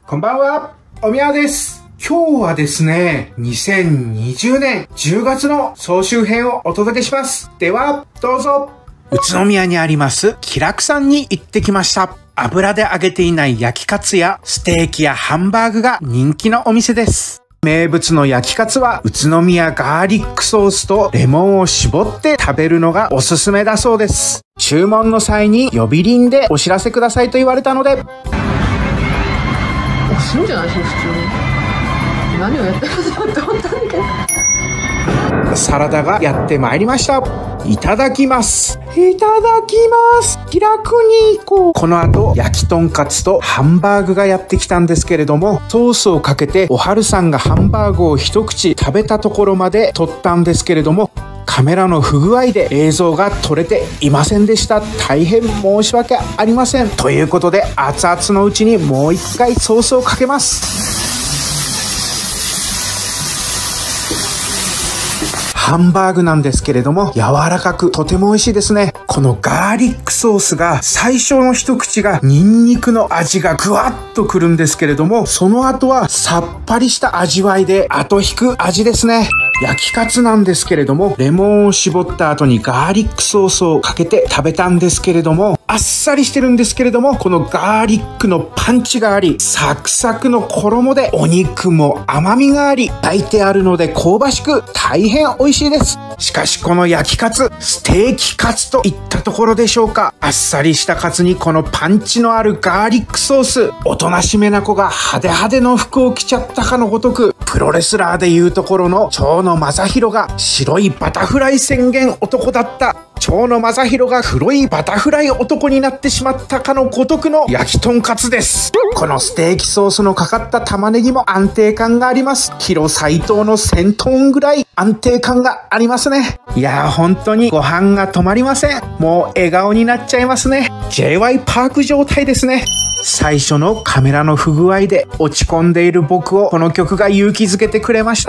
こんばんは、おみやです。今日はですね、2020年10月の総集編をお届けします。では、どうぞ。宇都宮にあります喜楽さんに行ってきました。油で揚げていない焼きカツやステーキやハンバーグが人気のお店です。名物の焼きカツは宇都宮ガーリックソースとレモンを絞って食べるのがおすすめだそうです。注文の際に呼び鈴でお知らせくださいと言われたので、 押すんじゃないし、普通に。何をやってるのって思ったんだけど。 サラダがやってまいりました。いただきます。いただきます。気楽に行こう。この後、焼きとんかつとハンバーグがやってきたんですけれども、ソースをかけておはるさんがハンバーグを一口食べたところまで撮ったんですけれども、カメラの不具合で映像が撮れていませんでした。大変申し訳ありません。ということで、熱々のうちにもう一回ソースをかけます。ハンバーグなんですけれども、柔らかくとても美味しいですね。このガーリックソースが最初の一口がニンニクの味がぐわっとくるんですけれども、その後はさっぱりした味わいで後引く味ですね。焼きカツなんですけれども、レモンを絞った後にガーリックソースをかけて食べたんですけれども、あっさりしてるんですけれども、このガーリックのパンチがあり、サクサクの衣でお肉も甘みがあり、焼いてあるので香ばしく大変美味しいです。しかしこの焼きカツ、ステーキカツといったところでしょうか。あっさりしたカツにこのパンチのあるガーリックソース、おとなしめな子が派手派手の服を着ちゃったかのごとく、プロレスラーでいうところの蝶野正宏が白いバタフライ宣言男だった蝶野正宏が黒いバタフライ男になってしまったかのごとくの焼きとんかつです。このステーキソースのかかった玉ねぎも安定感があります。キロ斉藤の1000トンぐらい安定感がありますね。いやー、本当にご飯が止まりません。もう笑顔になっちゃいますね。J.Y. パーク状態ですね。最初のカメラの不具合で落ち込んでいる僕をこの曲が勇気づけてくれました。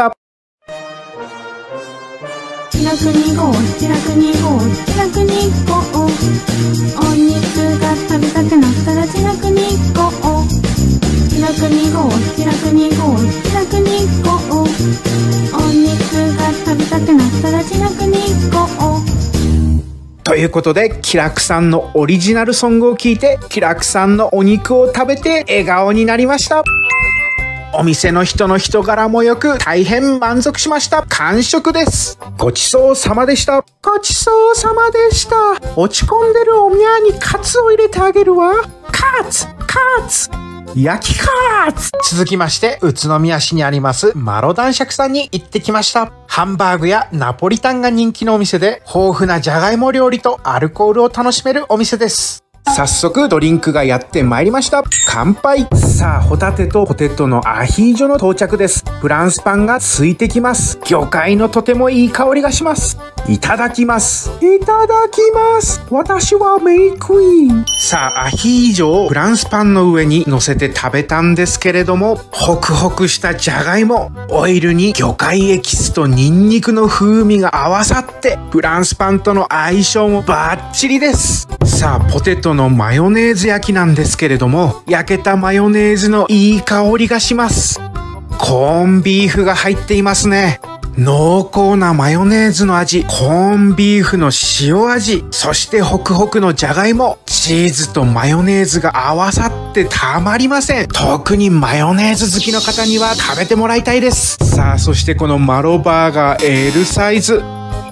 気楽に行こう、気楽に行こう、気楽に行こう。お肉が食べたくなったら気楽に行こう。気楽に行こう、気楽に行こう、気楽に行こう。お肉が食べたくなったら気楽に行こう。 ということで、喜楽さんのオリジナルソングを聴いて、喜楽さんのお肉を食べて笑顔になりました。お店の人の人柄も良く、大変満足しました。完食です。ごちそうさまでした。ごちそうさまでした。落ち込んでるおみやにカツを入れてあげるわ。カツ焼きカツ。続きまして、宇都宮市にありますマロ男爵さんに行ってきました。ハンバーグやナポリタンが人気のお店で、豊富なじゃがいも料理とアルコールを楽しめるお店です。早速ドリンクがやってまいりました。乾杯。さあ、ホタテとポテトのアヒージョの到着です。フランスパンがついてきます。魚介のとてもいい香りがします。いただきます。いただきます。私はメイクイーン。さあ、アヒージョをフランスパンの上に乗せて食べたんですけれども、ホクホクしたじゃがいも、オイルに魚介エキスとニンニクの風味が合わさって、フランスパンとの相性もバッチリです。さあ、ポテトのマヨネーズ焼きなんですけれども、焼けたマヨネーズのいい香りがします。コーンビーフが入っていますね。濃厚なマヨネーズの味、コーンビーフの塩味、そしてホクホクのじゃがいも、チーズとマヨネーズが合わさってたまりません。特にマヨネーズ好きの方には食べてもらいたいです。さあ、そしてこのマロバーガー L サイズ。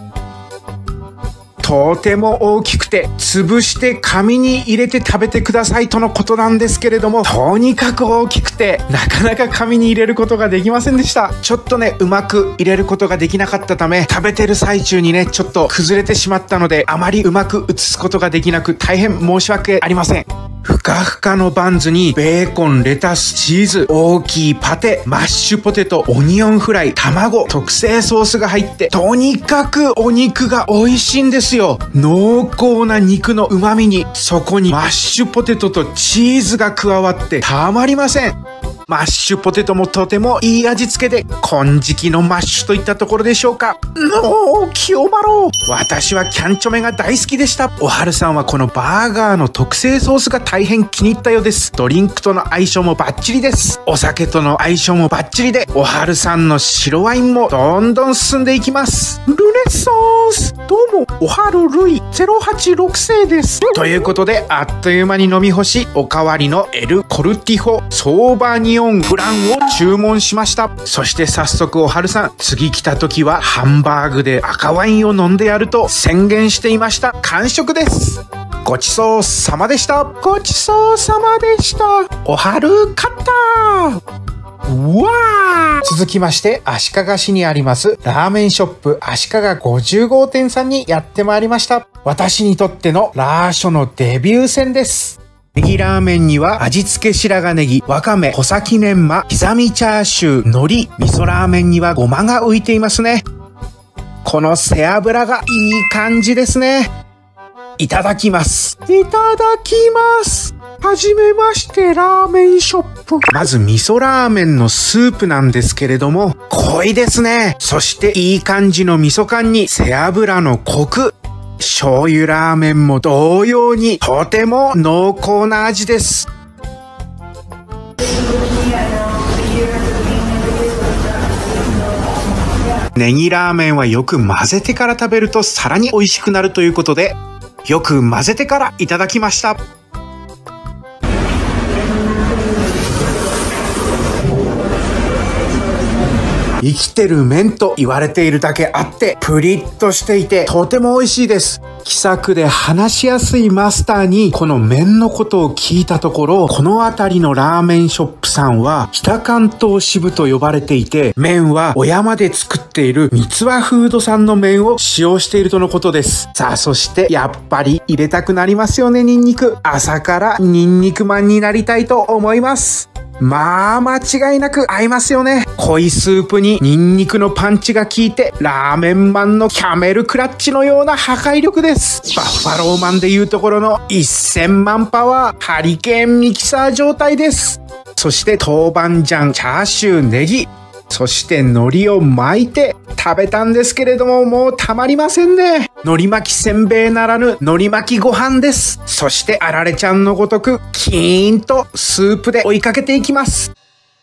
とても大きくて、潰して紙に入れて食べてくださいとのことなんですけれども、とにかく大きくて、なかなか紙に入れることができませんでした。ちょっとね、うまく入れることができなかったため、食べてる最中にね、ちょっと崩れてしまったので、あまりうまく移すことができなく、大変申し訳ありません。ふかふかのバンズにベーコン、レタス、チーズ、大きいパテ、マッシュポテト、オニオンフライ、卵、特製ソースが入って、とにかくお肉が美味しいんですよ。濃厚な肉の旨味に、そこにマッシュポテトとチーズが加わってたまりません。 マッシュポテトもとてもいい味付けで、金色のマッシュといったところでしょうか。の清丸。私はキャンチョメが大好きでした。おはるさんはこのバーガーの特製ソースが大変気に入ったようです。ドリンクとの相性もバッチリです。お酒との相性もバッチリで、おはるさんの白ワインもどんどん進んでいきます。ルネッサンス。どうも、おはるルイ086世です。ということで、あっという間に飲み干し、おかわりのエル・コルティホ・ソーバニオン・ブランを注文しました。そして早速おはるさん、次来た時はハンバーグで赤ワインを飲んでやると宣言していました。完食です。ごちそうさまでした。ごちそうさまでした。おはる勝ったー。わー。続きまして、足利市にありますラーメンショップ足利50号店さんにやってまいりました。私にとってのラーショのデビュー戦です。ネギラーメンには味付け白髪ネギ、わかめ、穂先メンマ、刻みチャーシュー、海苔、味噌ラーメンにはごまが浮いていますね。この背脂がいい感じですね。いただきます。いただきます。はじめまして、ラーメンショップ。まず味噌ラーメンのスープなんですけれども、濃いですね。そしていい感じの味噌感に背脂のコク。醤油ラーメンも同様にとても濃厚な味です。ネギラーメンはよく混ぜてから食べるとさらに美味しくなるということで、よく混ぜてからいただきました。生きてる麺と言われているだけあって、プリッとしていてとても美味しいです。気さくで話しやすいマスターにこの麺のことを聞いたところ、この辺りのラーメンショップさんは北関東支部と呼ばれていて、麺は小山で作っている三つ葉フードさんの麺を使用しているとのことです。さあ、そしてやっぱり入れたくなりますよね、ニンニク。朝からニンニクマンになりたいと思います。まあ間違いなく合いますよね。濃いスープにニンニクのパンチが効いて、ラーメンマンのキャメルクラッチのような破壊力です。バッファローマンでいうところの1000万パワーハリケーンミキサー状態です。そして豆板醤、チャーシュー、ネギ、そして海苔を巻いて食べたんですけれども、もうたまりませんね。海苔巻きせんべいならぬ海苔巻きご飯です。そしてあられちゃんのごとくキーンとスープで追いかけていきます。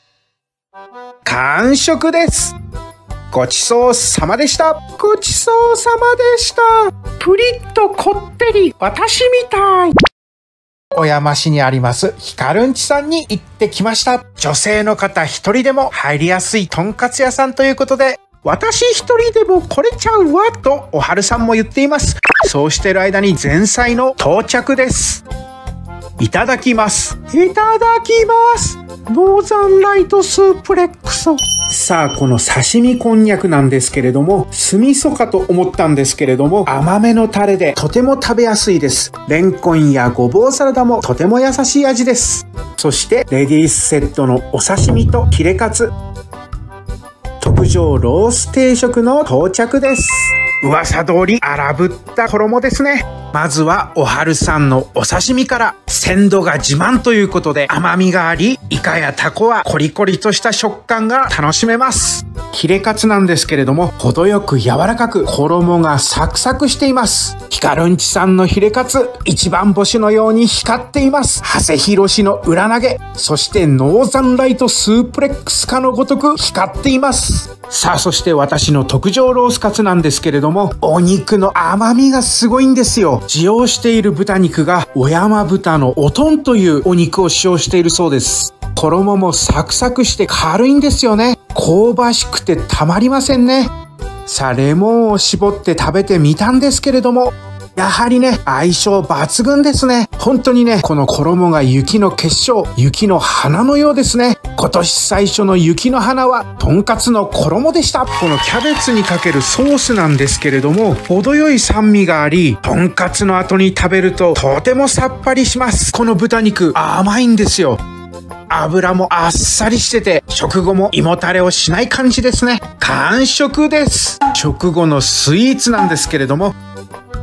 完食です。ごちそうさまでした。ごちそうさまでした。プリッとこってり、私みたい。小山市にありますヒカルンチさんに行ってきました。女性の方一人でも入りやすいとんかつ屋さんということで、私一人でも来れちゃうわとおはるさんも言っています。そうしている間に前菜の到着です。いただきます。いただきます。ノーザンライトスープレックス。さあ、この刺身こんにゃくなんですけれども、酢味噌かと思ったんですけれども、甘めのタレでとても食べやすいです。レンコンやごぼうサラダもとても優しい味です。そしてレディースセットのお刺身とヒレカツ、特上ロース定食の到着です。噂通り荒ぶった衣ですね。まずはおはるさんのお刺身から。鮮度が自慢ということで甘みがあり、イカやタコはコリコリとした食感が楽しめます。ヒレカツなんですけれども、程よく柔らかく衣がサクサクしています。ヒカルンチさんのヒレカツ、一番星のように光っています。長谷博の裏投げ、そしてノーザンライトスープレックスかのごとく光っています。さあ、そして私の特上ロースカツなんですけれども、お肉の甘みがすごいんですよ。使用している豚肉が小山豚のおとんというお肉を使用しているそうです。衣もサクサクして軽いんですよね。香ばしくてたまりませんね。さあ、レモンを絞って食べてみたんですけれども、やはりね、相性抜群ですね。本当にね、この衣が雪の結晶、雪の花のようですね。今年最初の雪の花は、とんかつの衣でした。このキャベツにかけるソースなんですけれども、程よい酸味があり、とんかつの後に食べるととてもさっぱりします。この豚肉、甘いんですよ。油もあっさりしてて、食後も胃もたれをしない感じですね。完食です。食後のスイーツなんですけれども、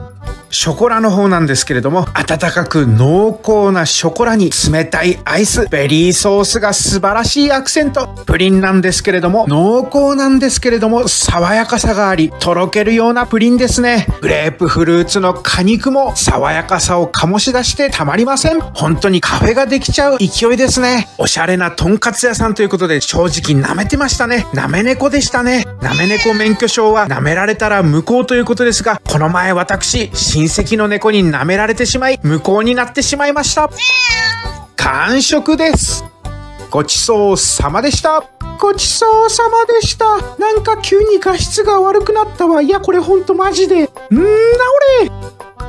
ショコラの方なんですけれども、温かく濃厚なショコラに冷たいアイス、ベリーソースが素晴らしいアクセント。プリンなんですけれども、濃厚なんですけれども、爽やかさがあり、とろけるようなプリンですね。グレープフルーツの果肉も爽やかさを醸し出してたまりません。本当にカフェができちゃう勢いですね。おしゃれなとんかつ屋さんということで、正直舐めてましたね。舐め猫でしたね。舐め猫免許証は舐められたら無効ということですが、この前私、親戚の猫に舐められてしまい、無効になってしまいました。完食です。ごちそうさまでした。ごちそうさまでした。なんか急に画質が悪くなったわ。いや、これほんとマジで。治れ。治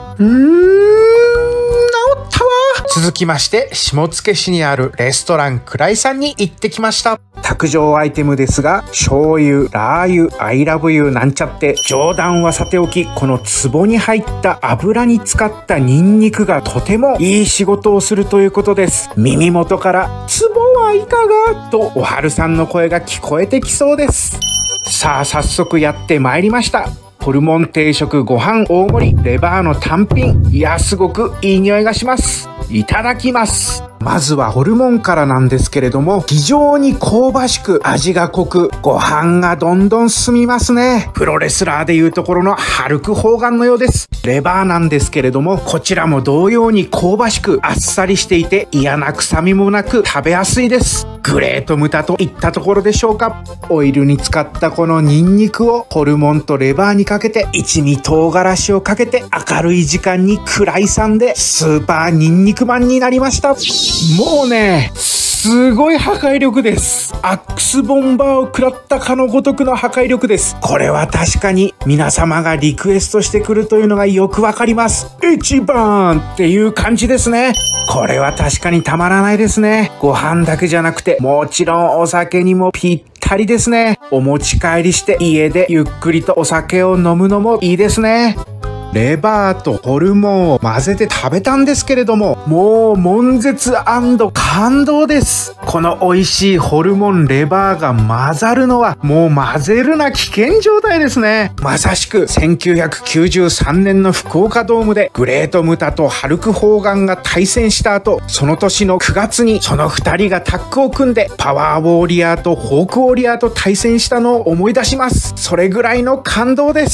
ったわ。続きまして、下野市にあるレストランくらいさんに行ってきました。卓上アイテムですが、醤油、ラー油、アイラブ油なんちゃって、冗談はさておき、この壺に入った油に使ったニンニクがとてもいい仕事をするということです。耳元から、壺はいかがとおはるさんの声が聞こえてきそうです。さあ、早速やってまいりました。ホルモン定食ご飯大盛り、レバーの単品。いや、すごくいい匂いがします。いただきます。まずはホルモンからなんですけれども、非常に香ばしく味が濃く、ご飯がどんどん進みますね。プロレスラーでいうところのハルク・ホーガンのようです。レバーなんですけれども、こちらも同様に香ばしくあっさりしていて、嫌な臭みもなく食べやすいです。グレート豚といったところでしょうか。オイルに使ったこのニンニクをホルモンとレバーにかけて、一味唐辛子をかけて、明るい時間に暗いさんでスーパーニンニクマンになりました。もうね、すごい破壊力です。アックスボンバーを食らったかのごとくの破壊力です。これは確かに皆様がリクエストしてくるというのがよくわかります。一番っていう感じですね。これは確かにたまらないですね。ご飯だけじゃなくて、もちろんお酒にもぴったりですね。お持ち帰りして家でゆっくりとお酒を飲むのもいいですね。レバーとホルモンを混ぜて食べたんですけれども、もう悶絶&感動です。この美味しいホルモンレバーが混ざるのはもう混ぜるな危険状態ですね。まさしく1993年の福岡ドームでグレートムタとハルク・ホーガンが対戦した後、その年の9月にその2人がタッグを組んでパワーウォーリアーとホークウォーリアーと対戦したのを思い出します。それぐらいの感動です。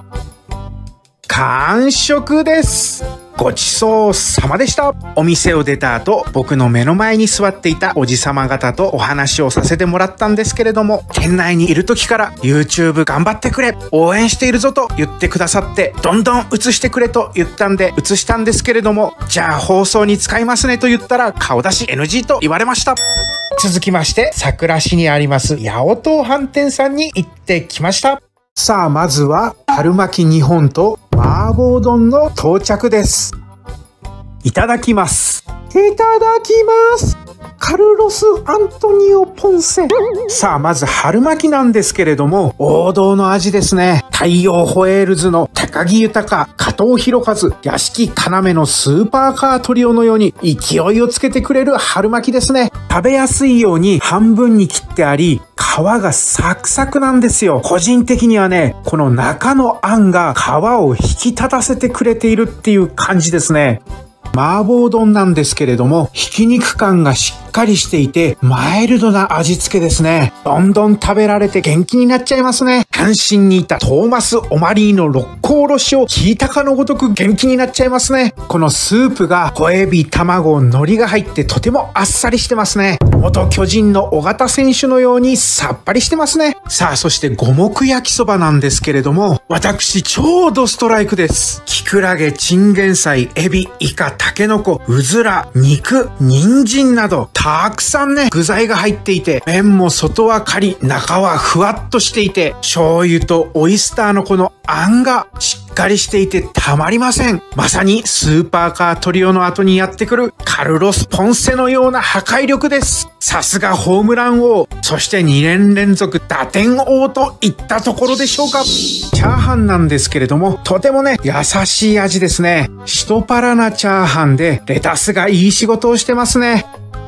完食です。ごちそうさまでした。お店を出た後、僕の目の前に座っていたおじさま方とお話をさせてもらったんですけれども、店内にいる時から YouTube 頑張ってくれ、応援しているぞと言ってくださって、どんどん映してくれと言ったんで映したんですけれども、じゃあ放送に使いますねと言ったら顔出し NG と言われました。続きまして、桜市にあります八百豆飯店さんに行ってきました。さあ、まずは春巻き2本と麻婆丼の到着です。いただきます。いただきます。カルロス・アントニオ・ポンセ。さあ、まず春巻きなんですけれども、王道の味ですね。太陽ホエールズの高木豊、加藤博和、屋敷要のスーパーカートリオのように勢いをつけてくれる春巻きですね。食べやすいように半分に切ってあり、皮がサクサクなんですよ。個人的にはね、この中のあんが皮を引き立たせてくれているっていう感じですね。麻婆丼なんですけれども、ひき肉感がしっかりしていて、マイルドな味付けですね。どんどん食べられて元気になっちゃいますね。単身にいたトーマス・オマリーの六甲おろしを聞いたかのごとく元気になっちゃいますね。このスープが小エビ、卵、海苔が入ってとてもあっさりしてますね。元巨人の尾形選手のようにさっぱりしてますね。さあ、そして五目焼きそばなんですけれども、私超ドストライクです。キクラゲ、チンゲン菜、エビ、イカ、タケノコ、うずら、肉、人参などたくさんね、具材が入っていて、麺も外はカリ、中はふわっとしていて、醤油とオイスターのこのあんがしっかりしていてたまりません。まさにスーパーカートリオの後にやってくるカルロス・ポンセのような破壊力です。さすがホームラン王、そして2年連続打点王といったところでしょうか。チャーハンなんですけれども、とてもね、優しい味ですね。シトパラなチャーハンでレタスがいい仕事をしてますね。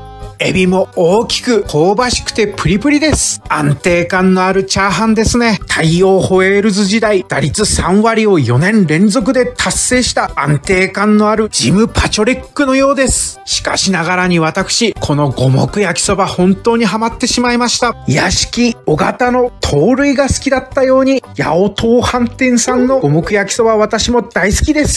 エビも大きく香ばしくてプリプリです。安定感のあるチャーハンですね。太陽ホエールズ時代、打率3割を4年連続で達成した安定感のあるジム・パチョレックのようです。しかしながらに私、この五目焼きそば本当にハマってしまいました。屋敷尾形の盗塁が好きだったように、八尾東飯店さんの五目焼きそば私も大好きです。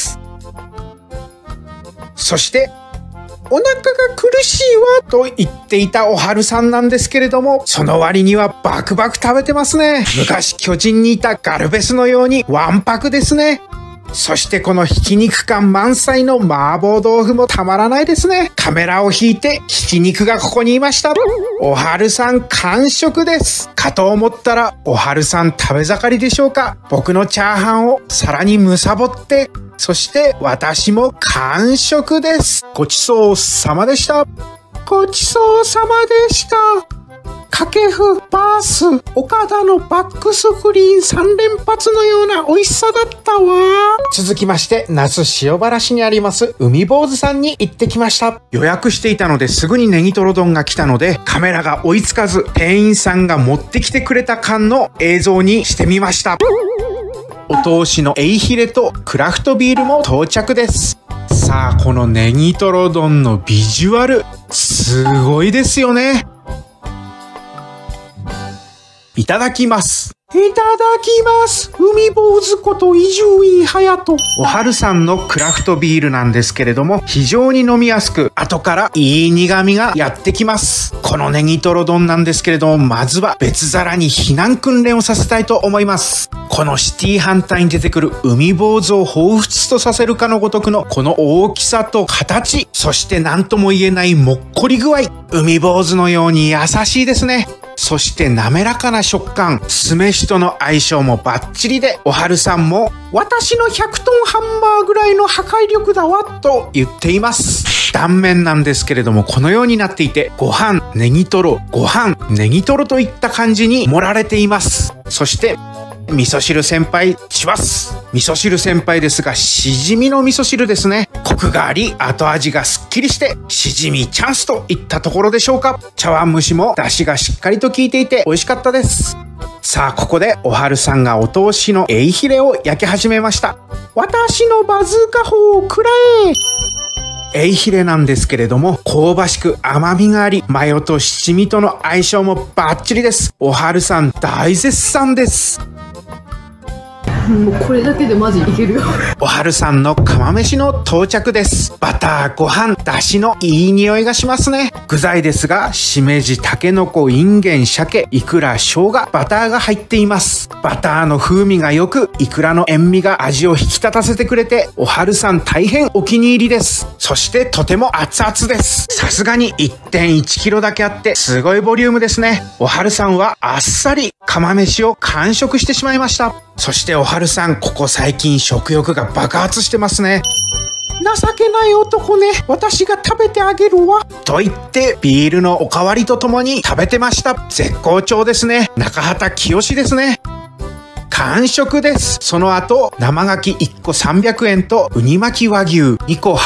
そして、お腹が苦しいわと言っていたおはるさんなんですけれども、その割にはバクバク食べてますね。昔巨人にいたガルベスのようにわんぱくですね。そしてこのひき肉感満載の麻婆豆腐もたまらないですね。カメラを引いてひき肉がここにいました。おはるさん完食です。かと思ったらおはるさん食べ盛りでしょうか。僕のチャーハンを皿に貪って、そして私も完食です。ごちそうさまでした。ごちそうさまでした。掛布、バース、岡田のバックスクリーン3連発のような美味しさだったわ。続きまして、那須塩原市にあります海坊主さんに行ってきました。予約していたのですぐにネギトロ丼が来たので、カメラが追いつかず、店員さんが持ってきてくれた缶の映像にしてみました。お通しのエイヒレとクラフトビールも到着です。さあ、このネギトロ丼のビジュアル、すごいですよね。いただきます。いただきます。海坊主こと伊集院隼人。おはるさんのクラフトビールなんですけれども、非常に飲みやすく、後からいい苦味がやってきます。このネギトロ丼なんですけれども、まずは別皿に避難訓練をさせたいと思います。このシティ反対に出てくる海坊主を彷彿とさせるかのごとくのこの大きさと形、そして何とも言えないもっこり具合。海坊主のように優しいですね。そして滑らかな食感、酢飯との相性もバッチリで、おはるさんも私の100トンハンマーぐらいの破壊力だわと言っています。断面なんですけれどもこのようになっていて、ご飯、ネギトロ、ご飯、ネギトロといった感じに盛られています。そして味噌汁先輩します。味噌汁先輩ですが、しじみの味噌汁ですね。コクがあり、後味がすっきりして、しじみチャンスといったところでしょうか。茶碗蒸しも出汁がしっかりと効いていて美味しかったです。さあ、ここでおはるさんがお通しのエイヒレを焼き始めました。私のバズーカ砲をくらえ。エイヒレなんですけれども、香ばしく甘みがあり、マヨと七味との相性もバッチリです。おはるさん大絶賛です。 もうこれだけでマジいけるよ。 おはるさんの釜飯の到着です。バター、ご飯、だしのいい匂いがしますね。具材ですが、しめじ、たけのこ、いんげん、鮭、いくら、生姜、バターが入っています。バターの風味が良く、いくらの塩味が味を引き立たせてくれて、おはるさん大変お気に入りです。そしてとても熱々です。さすがに 1.1 キロだけあって、すごいボリュームですね。おはるさんはあっさり釜飯を完食してしまいました。そしておはるさん、ここ最近食欲が爆発してますね。情けない男ね、私が食べてあげるわ。と言ってビールのおかわりとともに食べてました。絶好調ですね。中畑清ですね。完食です。その後、生牡蠣1個300円とウニ巻き和牛2個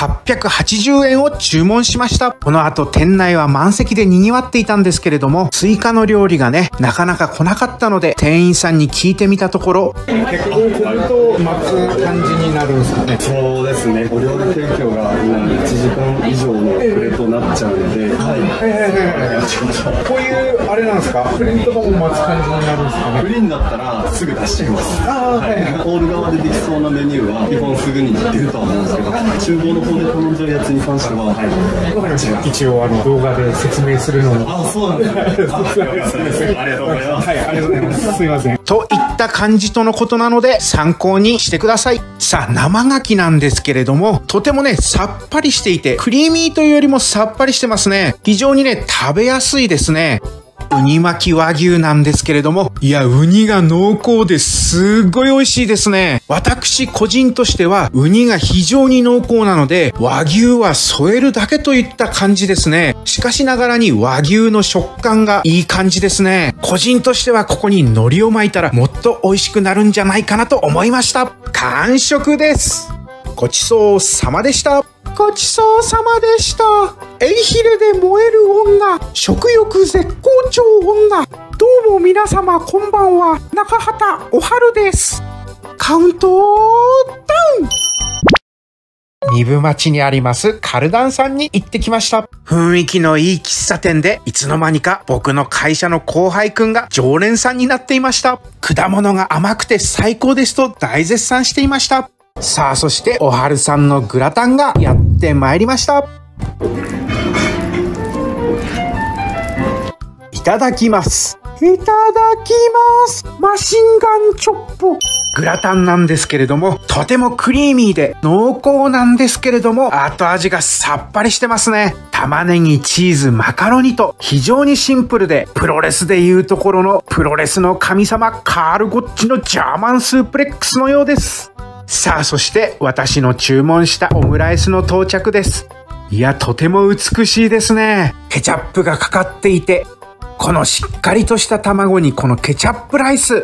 880円を注文しました。この後、店内は満席で賑わっていたんですけれども、追加の料理がね、なかなか来なかったので、店員さんに聞いてみたところ、結構来ると待つ感じになるんですかね。 そうですね。お料理提供が1時間以上の遅れとなっちゃうので、こういうあれなんですか。プリンとかも待つ感じになるんですかね。プリンだったらすぐ出しちゃいます。ホール側でできそうなメニューは基本すぐに出るとは思うんですけど、厨房の方で頼んじゃうやつに関しては、わかりました。一応動画で説明するのに。あ、そうなんですね。ありがとうございます。はい、ありがとうございます。すいません。といった感じとのことなので参考にしてください。さあ、生牡蠣なんですけれども、とてもね、さっぱりしていて、クリーミーというよりもさっぱりしてますね。非常にね、食べやすいですね。ウニ巻き和牛なんですけれども、いや、ウニが濃厚ですっごい美味しいですね。私個人としては、ウニが非常に濃厚なので、和牛は添えるだけといった感じですね。しかしながらに和牛の食感がいい感じですね。個人としてはここに海苔を巻いたらもっと美味しくなるんじゃないかなと思いました。完食です。ごちそうさまでした。ごちそうさまでした。エエイヒレで燃える女、食欲絶好調女。どうも皆様こんばんは、中畑おはるです。カウントダウン。二部町にありますカルダンさんに行ってきました。雰囲気のいい喫茶店で、いつの間にか僕の会社の後輩くんが常連さんになっていました。果物が甘くて最高ですと大絶賛していました。さあ、そしておはるさんのグラタンがやってまいりました。いただきます。いただきます。マシンガンチョップ。グラタンなんですけれども、とてもクリーミーで濃厚なんですけれども、後味がさっぱりしてますね。玉ねぎ、チーズ、マカロニと非常にシンプルで、プロレスでいうところのプロレスの神様カール・ゴッチのジャーマンスープレックスのようです。さあ、そして私の注文したオムライスの到着です。いや、とても美しいですね。ケチャップがかかっていて、このしっかりとした卵にこのケチャップライス。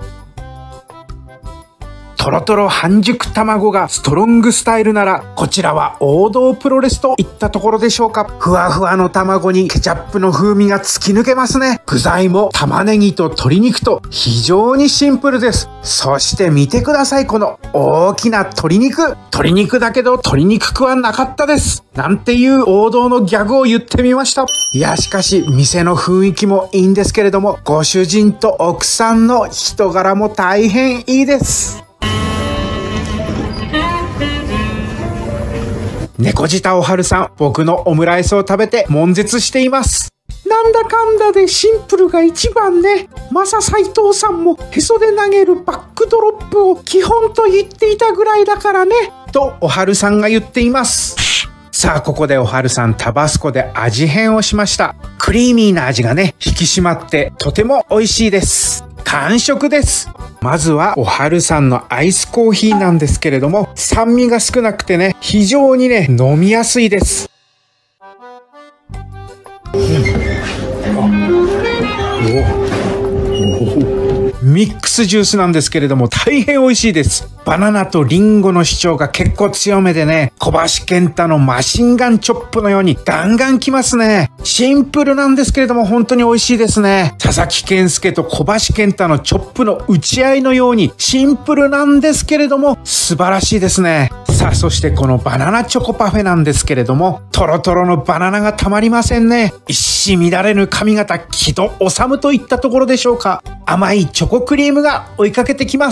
トロトロ半熟卵がストロングスタイルなら、こちらは王道プロレスといったところでしょうか。ふわふわの卵にケチャップの風味が突き抜けますね。具材も玉ねぎと鶏肉と非常にシンプルです。そして見てください、この大きな鶏肉。鶏肉だけど鶏肉くはなかったです。なんていう王道のギャグを言ってみました。いや、しかし店の雰囲気もいいんですけれども、ご主人と奥さんの人柄も大変いいです。猫舌おはるさん、僕のオムライスを食べて悶絶しています。なんだかんだでシンプルが一番ね。マサ斉藤さんもへそで投げるバックドロップを基本と言っていたぐらいだからね。とおはるさんが言っています。さあ、ここでおはるさんタバスコで味変をしました。クリーミーな味がね、引き締まってとても美味しいです。完食です。まずはおはるさんのアイスコーヒーなんですけれども、酸味が少なくてね、非常にね、飲みやすいです。ミックスジュースなんですけれども大変美味しいです。バナナとリンゴの主張が結構強めでね、小橋健太のマシンガンチョップのようにガンガンきますね。シンプルなんですけれども本当に美味しいですね。佐々木健介と小橋健太のチョップの打ち合いのようにシンプルなんですけれども素晴らしいですね。さあ、そしてこのバナナチョコパフェなんですけれども、トロトロのバナナがたまりませんね。一糸乱れぬ髪型、木戸治といったところでしょうか。甘いチョコクリームが追いかけてきます。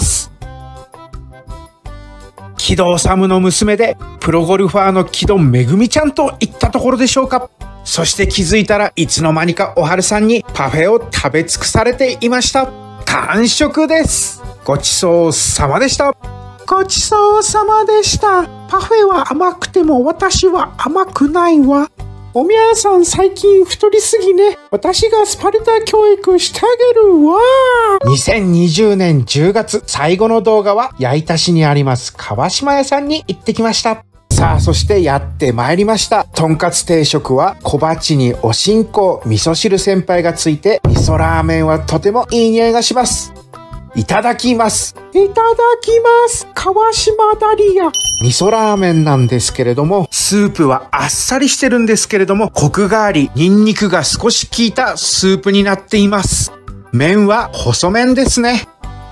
木戸治の娘でプロゴルファーの木戸めぐみちゃんといったところでしょうか。そして気づいたらいつの間にかおはるさんにパフェを食べ尽くされていました。完食です。ごちそうさまでした。ごちそうさまでした。パフェは甘くても私は甘くないわ。おみやさん最近太りすぎね。私がスパルタ教育してあげるわ。2020年10月最後の動画は矢板市にあります川島屋さんに行ってきました。さあ、そしてやってまいりました。とんかつ定食は小鉢におしんこ、味噌汁先輩がついて、味噌ラーメンはとてもいい匂いがします。いただきます。いただきます。川島ダリア。味噌ラーメンなんですけれども、スープはあっさりしてるんですけれども、コクがあり、ニンニクが少し効いたスープになっています。麺は細麺ですね。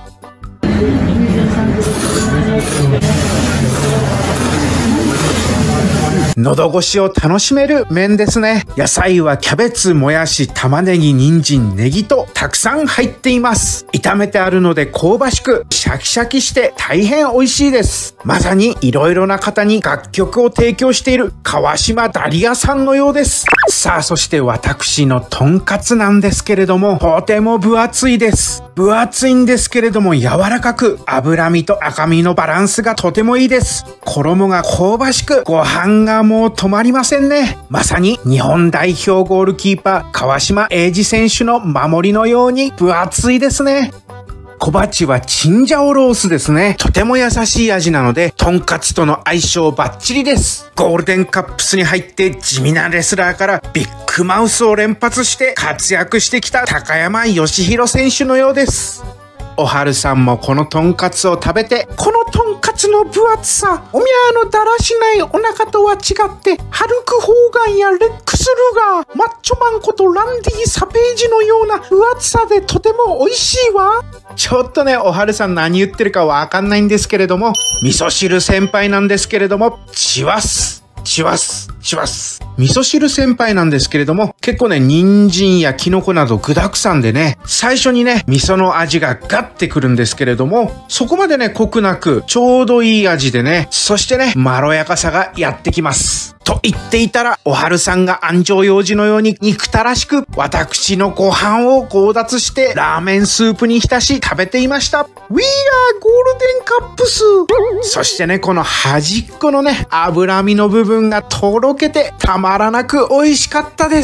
喉越しを楽しめる麺ですね。野菜はキャベツ、もやし、玉ねぎ、人参、ネギとたくさん入っています。炒めてあるので香ばしく、シャキシャキして大変美味しいです。まさに色々な方に楽曲を提供している川島ダリアさんのようです。さあ、そして私のとんかつなんですけれども、とても分厚いです。分厚いんですけれども柔らかく、脂身と赤身のバランスがとてもいいです。衣が香ばしく、ご飯がもう止まりませんね。まさに日本代表ゴールキーパー川島永嗣選手の守りのように分厚いですね。小鉢はチンジャオロースですね。とても優しい味なので、とんかつとの相性バッチリです。ゴールデンカップスに入って地味なレスラーからビッグマウスを連発して活躍してきた高山義弘選手のようです。おはるさんもこのとんかつを食べて、このとんかつの分厚さ、おみやのだらしないお腹とは違って、ハルク・ホーガンやレックス・るが、マッチョマンことランディ・サページのような分厚さでとても美味しいわ。ちょっとね、おはるさん何言ってるかわかんないんですけれども、味噌汁先輩なんですけれども、チワス。味噌汁先輩なんですけれども、結構ね、人参やキノコなど具沢山でね、最初にね、味噌の味がガッてくるんですけれども、そこまでね、濃くなく、ちょうどいい味でね、そしてね、まろやかさがやってきます。と言っていたら、おはるさんが安城幼児のように憎たらしく、私のご飯を強奪して、ラーメンスープに浸し食べていました。We are ゴールデンカップス。そしてね、この端っこのね、脂身の部分がとろけて、たまらなく美味しかったです。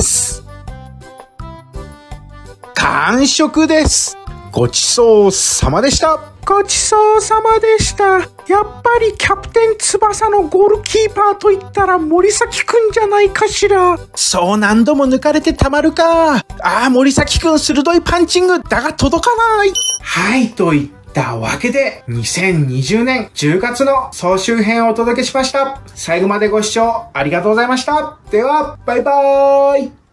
完食です。ごちそうさまでした。ごちそうさまでした。やっぱりキャプテン翼のゴールキーパーと言ったら森崎くんじゃないかしら。そう何度も抜かれてたまるか。森崎くん鋭いパンチングだが届かない。はい、と言ったわけで、2020年10月の総集編をお届けしました。最後までご視聴ありがとうございました。では、バイバーイ。